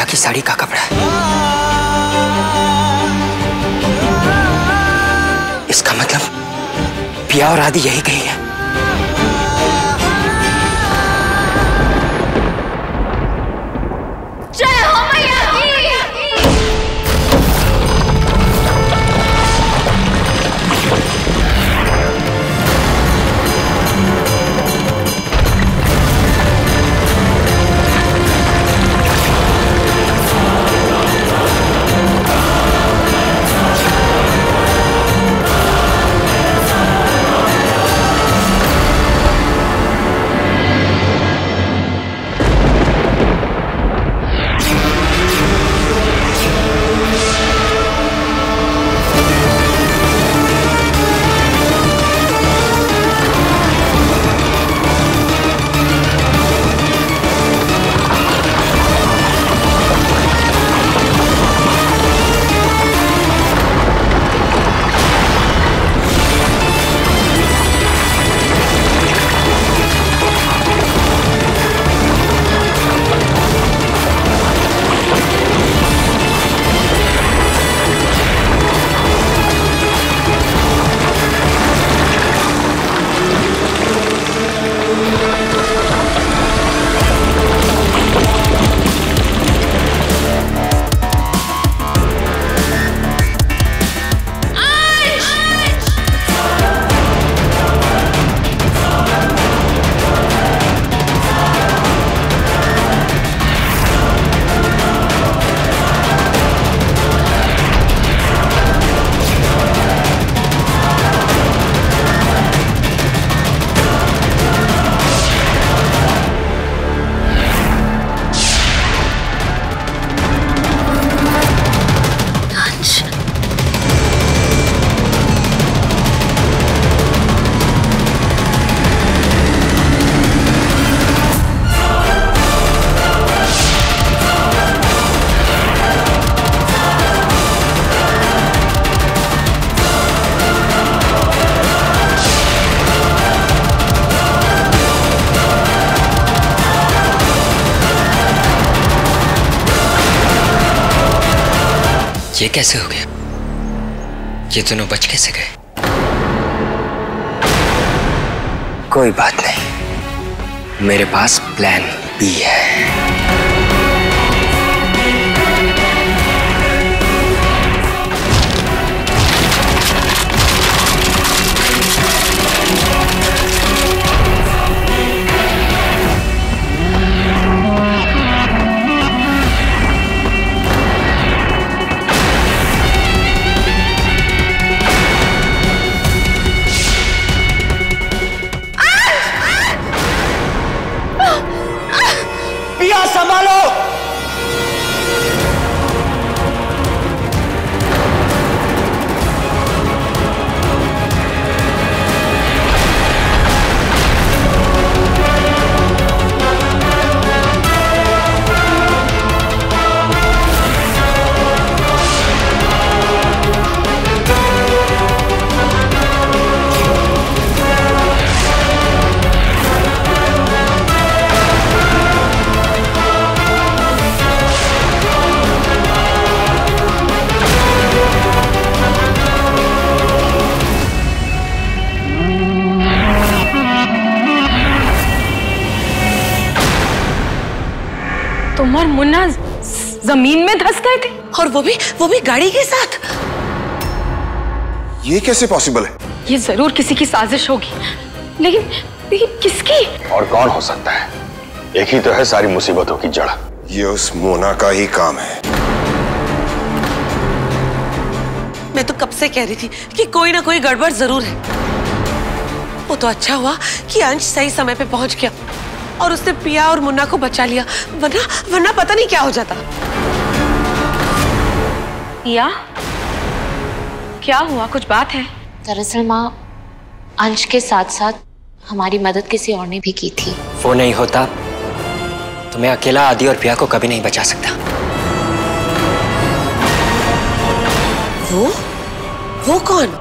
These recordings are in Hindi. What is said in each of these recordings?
की साड़ी का कपड़ा है। इसका मतलब पिया और आदि यही कही है। जय हो मैया की। ये कैसे हो गया? ये दोनों बच कैसे गए? कोई बात नहीं, मेरे पास प्लान बी है। संभालो। तुम और मुन्ना जमीन में धंस गए थे, और वो भी गाड़ी के साथ। ये कैसे पॉसिबल है? ये जरूर किसी की साजिश होगी, लेकिन किसकी? और कौन हो सकता है? एक ही तो है सारी मुसीबतों की जड़। ये उस मोना का ही काम है। मैं तो कब से कह रही थी कि कोई ना कोई गड़बड़ जरूर है। वो तो अच्छा हुआ कि अंश सही समय पे पहुंच गया और उसने पिया और मुन्ना को बचा लिया, वरना पता नहीं क्या हो जाता। पिया, क्या हुआ? कुछ बात है? दरअसल माँ, अंश के साथ साथ हमारी मदद किसी और ने भी की थी। वो नहीं होता तो मैं अकेला आदि और पिया को कभी नहीं बचा सकता। वो कौन?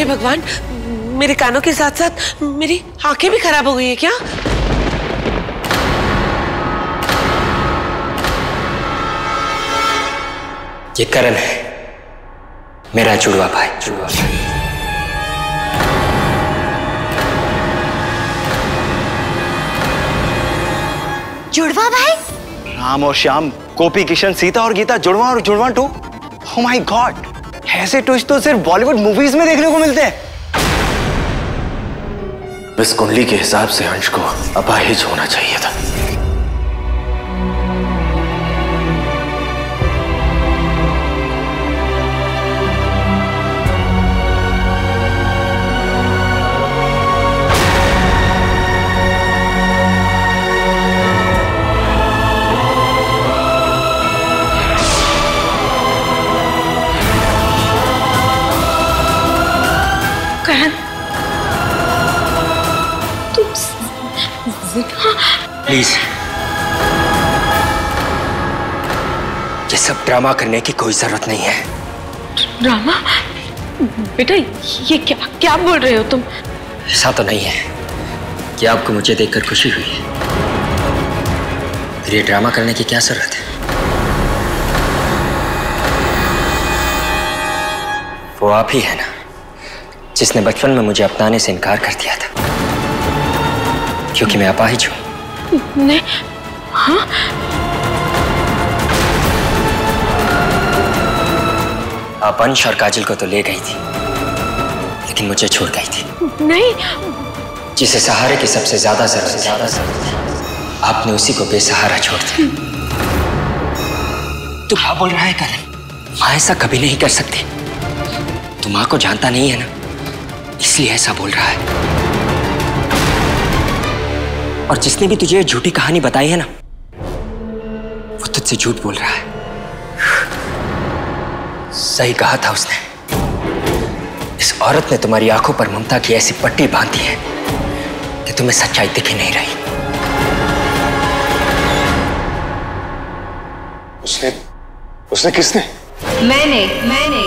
हे भगवान, मेरे कानों के साथ साथ मेरी आंखें भी खराब हो गई है क्या? ये करण है, मेरा जुड़वा भाई। जुड़वा भाई। जुड़वा भाई? राम और श्याम, गोपी किशन, सीता और गीता, जुड़वा और Judwaa two. Oh my god, ऐसे ट्विस्ट तो सिर्फ बॉलीवुड मूवीज में देखने को मिलते हैं। इस कुंडली के हिसाब से अंश को अपाहिज होना चाहिए था। प्लीज, ये सब ड्रामा करने की कोई जरूरत नहीं है। ड्रामा? बेटा ये क्या क्या बोल रहे हो तुम? ऐसा तो नहीं है कि आपको मुझे देखकर खुशी हुई है। फिर ये ड्रामा करने की क्या जरूरत है? वो आप ही है ना जिसने बचपन में मुझे अपनाने से इनकार कर दिया था क्योंकि मैं अपाहिज हूं। नहीं। हाँ? आप अंश और काजल को तो ले गई थी, लेकिन मुझे छोड़ गई थी। नहीं। जिसे सहारे की सबसे ज्यादा जरूरत है, आपने उसी को बेसहारा छोड़ दिया। तू क्या बोल रहा है करण? माँ ऐसा कभी नहीं कर सकती। तू माँ को जानता नहीं है ना, इसलिए ऐसा बोल रहा है। और जिसने भी तुझे झूठी कहानी बताई है ना, वो तुझसे झूठ बोल रहा है। सही कहा था उसने। इस औरत ने तुम्हारी आंखों पर ममता की ऐसी पट्टी बांधी है कि तुम्हें सच्चाई दिख ही नहीं रही। उसने किसने? मैंने